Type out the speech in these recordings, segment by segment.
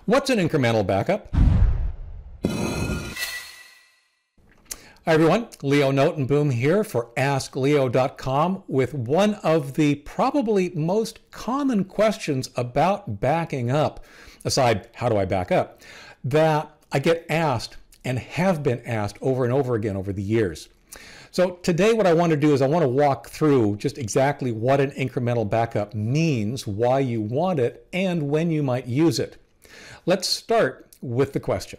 What's an incremental backup? Hi everyone, Leo Notenboom here for askleo.com with one of the probably most common questions about backing up, aside how do I back up, that I get asked and have been asked over and over again over the years. So today what I want to do is I want to walk through just exactly what an incremental backup means, why you want it, and when you might use it. Let's start with the question.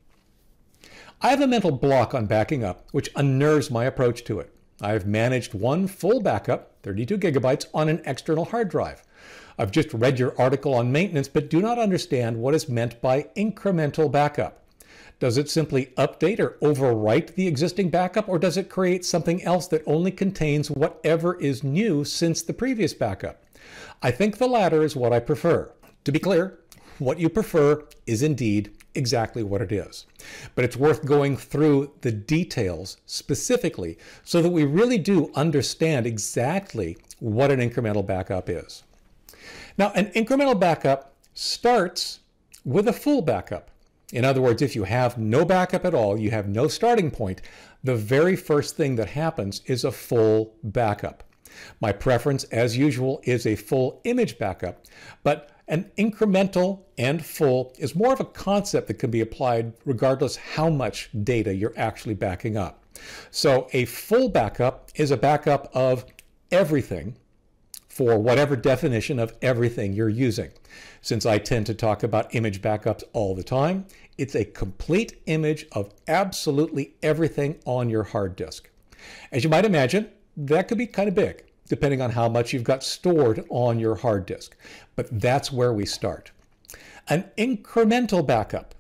I have a mental block on backing up, which unnerves my approach to it. I've managed one full backup, 32 gigabytes, on an external hard drive. I've just read your article on maintenance, but do not understand what is meant by incremental backup. Does it simply update or overwrite the existing backup, or does it create something else that only contains whatever is new since the previous backup? I think the latter is what I prefer. To be clear, what you prefer is indeed exactly what it is. But it's worth going through the details specifically so that we really do understand exactly what an incremental backup is. Now, an incremental backup starts with a full backup. In other words, if you have no backup at all, you have no starting point, the very first thing that happens is a full backup. My preference, as usual, is a full image backup, but an incremental and full is more of a concept that can be applied regardless how much data you're actually backing up. So a full backup is a backup of everything for whatever definition of everything you're using. Since I tend to talk about image backups all the time, it's a complete image of absolutely everything on your hard disk. As you might imagine, that could be kind of big, depending on how much you've got stored on your hard disk. But that's where we start. An incremental backup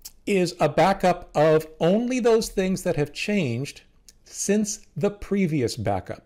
is a backup of only those things that have changed since the previous backup.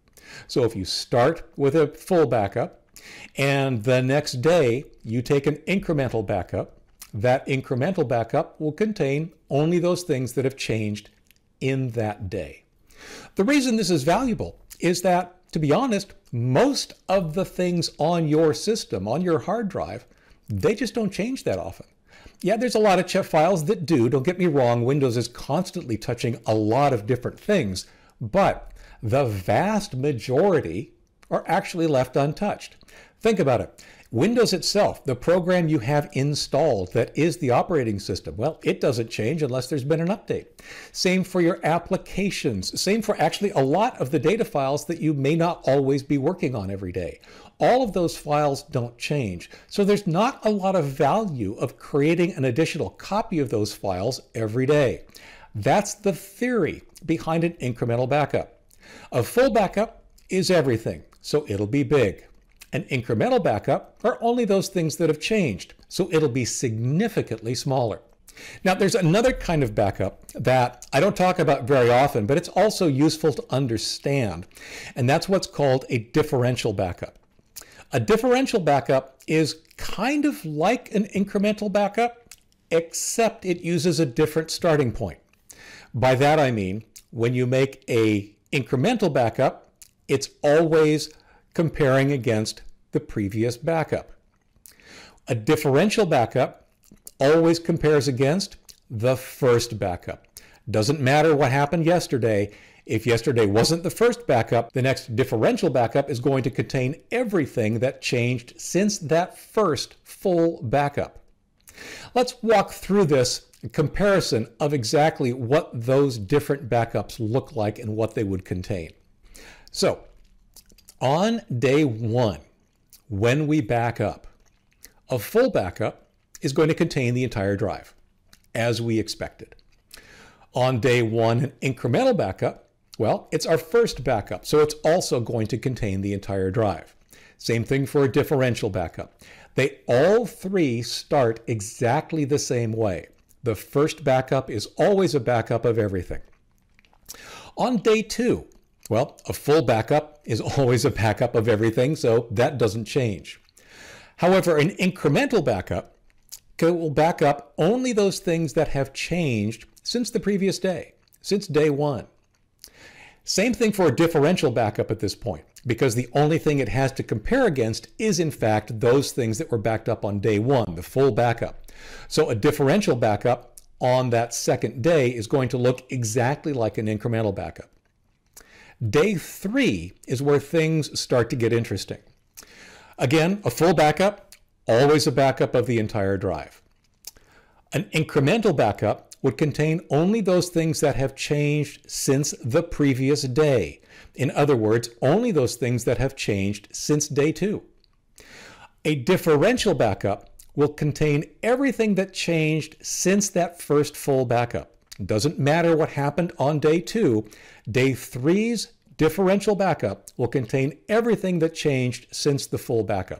So if you start with a full backup and the next day you take an incremental backup, that incremental backup will contain only those things that have changed in that day. The reason this is valuable is that, to be honest, most of the things on your system, on your hard drive, they just don't change that often. Yeah, there's a lot of CHEF files that do. Don't get me wrong, Windows is constantly touching a lot of different things, but the vast majority are actually left untouched. Think about it. Windows itself, the program you have installed that is the operating system, well, it doesn't change unless there's been an update. Same for your applications. Same for actually a lot of the data files that you may not always be working on every day. All of those files don't change. So there's not a lot of value of creating an additional copy of those files every day. That's the theory behind an incremental backup. A full backup is everything, so it'll be big. An incremental backup are only those things that have changed, so it'll be significantly smaller. Now, there's another kind of backup that I don't talk about very often, but it's also useful to understand, and that's what's called a differential backup. A differential backup is kind of like an incremental backup, except it uses a different starting point. By that I mean, when you make an incremental backup, it's always comparing against the previous backup. A differential backup always compares against the first backup. Doesn't matter what happened yesterday. If yesterday wasn't the first backup, the next differential backup is going to contain everything that changed since that first full backup. Let's walk through this comparison of exactly what those different backups look like and what they would contain. So, on day one, when we back up, a full backup is going to contain the entire drive, as we expected. On day one, an incremental backup, well, it's our first backup, so it's also going to contain the entire drive. Same thing for a differential backup. They all three start exactly the same way. The first backup is always a backup of everything. On day two, well, a full backup is always a backup of everything, so that doesn't change. However, an incremental backup will back up only those things that have changed since the previous day, since day one. Same thing for a differential backup at this point. because the only thing it has to compare against is in fact those things that were backed up on day one, the full backup. So a differential backup on that second day is going to look exactly like an incremental backup. Day 3 is where things start to get interesting. Again, a full backup, always a backup of the entire drive. An incremental backup would contain only those things that have changed since the previous day. In other words, only those things that have changed since day 2. A differential backup will contain everything that changed since that first full backup. It doesn't matter what happened on day 2. Day 3's differential backup will contain everything that changed since the full backup.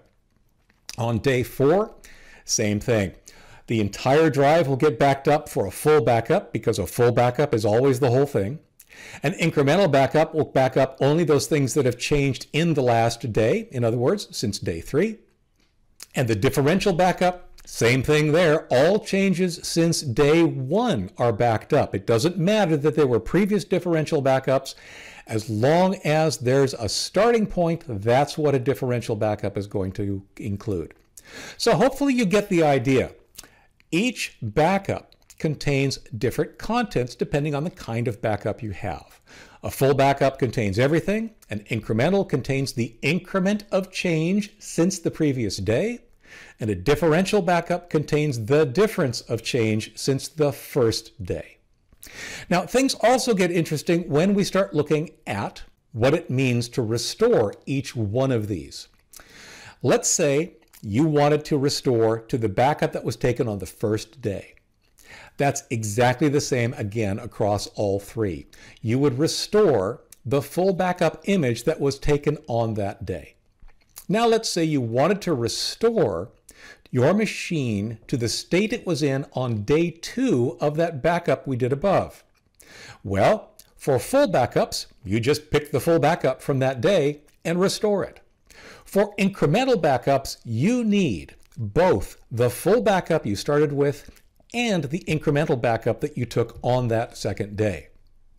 On day 4, same thing. The entire drive will get backed up for a full backup because a full backup is always the whole thing. An incremental backup will back up only those things that have changed in the last day, in other words, since day 3. And the differential backup, same thing there. All changes since day 1 are backed up. It doesn't matter that there were previous differential backups. As long as there's a starting point, that's what a differential backup is going to include. So hopefully you get the idea. Each backup contains different contents depending on the kind of backup you have. A full backup contains everything. An incremental contains the increment of change since the previous day. And a differential backup contains the difference of change since the first day. Now, things also get interesting when we start looking at what it means to restore each one of these. Let's say you wanted to restore to the backup that was taken on the first day. That's exactly the same again across all 3. You would restore the full backup image that was taken on that day. Now let's say you wanted to restore your machine to the state it was in on day 2 of that backup we did above. Well, for full backups, you just pick the full backup from that day and restore it. For incremental backups, you need both the full backup you started with and the incremental backup that you took on that second day.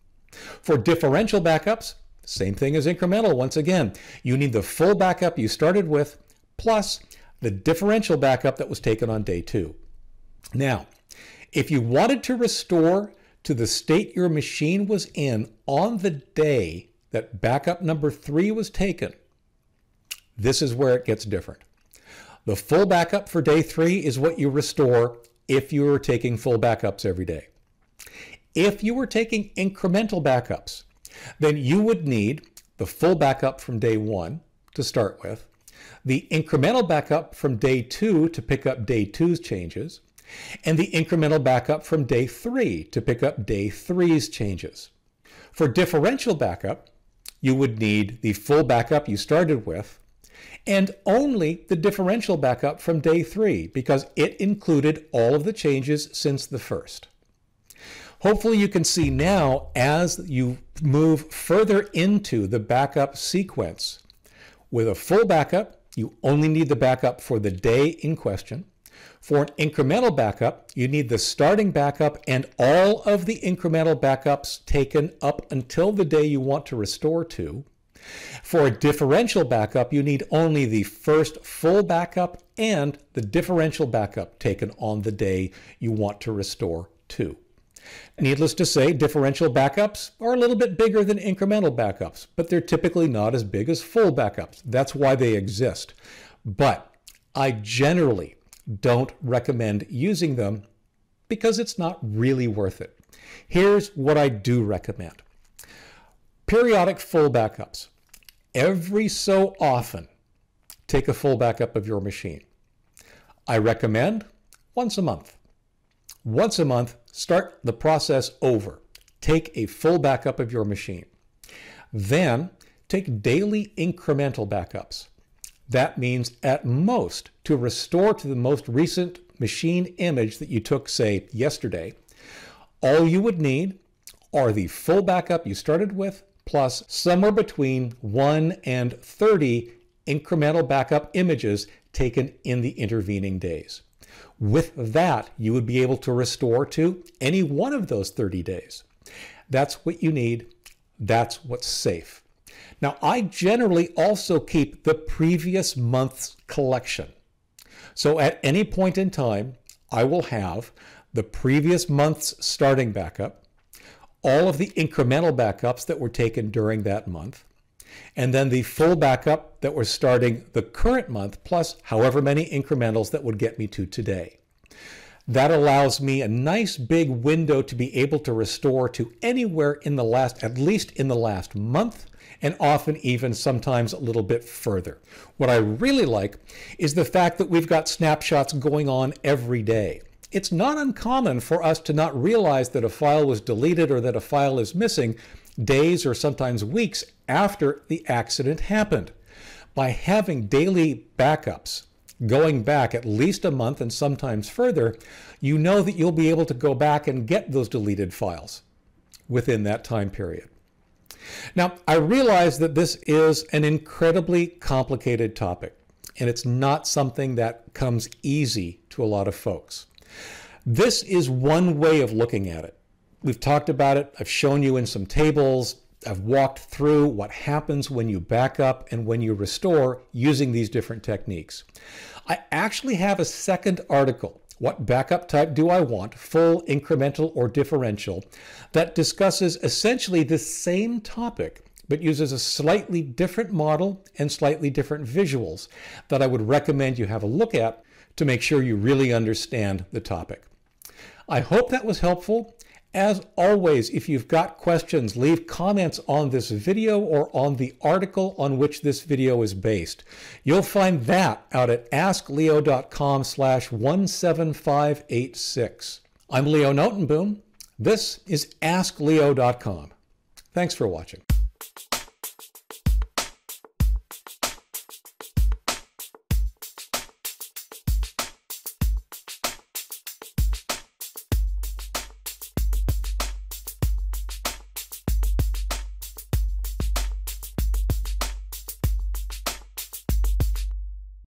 For differential backups, same thing as incremental once again. You need the full backup you started with plus the differential backup that was taken on day 2. Now, if you wanted to restore to the state your machine was in on the day that backup number 3 was taken, this is where it gets different. The full backup for day 3 is what you restore if you were taking full backups every day. If you were taking incremental backups, then you would need the full backup from day 1 to start with, the incremental backup from day 2 to pick up day 2's changes, and the incremental backup from day 3 to pick up day 3's changes. For differential backup, you would need the full backup you started with, and only the differential backup from day 3 because it included all of the changes since the first. Hopefully you can see now as you move further into the backup sequence. With a full backup, you only need the backup for the day in question. For an incremental backup, you need the starting backup and all of the incremental backups taken up until the day you want to restore to. For a differential backup, you need only the first full backup and the differential backup taken on the day you want to restore to. Needless to say, differential backups are a little bit bigger than incremental backups, but they're typically not as big as full backups. That's why they exist. But I generally don't recommend using them because it's not really worth it. Here's what I do recommend. Periodic full backups. Every so often, take a full backup of your machine. I recommend once a month. Once a month, start the process over. Take a full backup of your machine. Then take daily incremental backups. That means at most to restore to the most recent machine image that you took, say, yesterday. All you would need are the full backup you started with plus somewhere between 1 and 30 incremental backup images taken in the intervening days. With that, you would be able to restore to any one of those 30 days. That's what you need. That's what's safe. Now, I generally also keep the previous month's collection. So at any point in time, I will have the previous month's starting backup, all of the incremental backups that were taken during that month, and then the full backup that was starting the current month, plus however many incrementals that would get me to today. That allows me a nice big window to be able to restore to anywhere in the last, at least in the last month, and often even sometimes a little bit further. What I really like is the fact that we've got snapshots going on every day. It's not uncommon for us to not realize that a file was deleted or that a file is missing days or sometimes weeks after the accident happened. By having daily backups going back at least a month and sometimes further, you know that you'll be able to go back and get those deleted files within that time period. Now, I realize that this is an incredibly complicated topic, and it's not something that comes easy to a lot of folks. This is one way of looking at it. We've talked about it. I've shown you in some tables. I've walked through what happens when you back up and when you restore using these different techniques. I actually have a second article, What Backup Type Do I Want, Full, Incremental, or Differential, that discusses essentially the same topic, but uses a slightly different model and slightly different visuals that I would recommend you have a look at to make sure you really understand the topic. I hope that was helpful. As always, if you've got questions, leave comments on this video or on the article on which this video is based. You'll find that out at askleo.com/17586. I'm Leo Notenboom. This is askleo.com. Thanks for watching.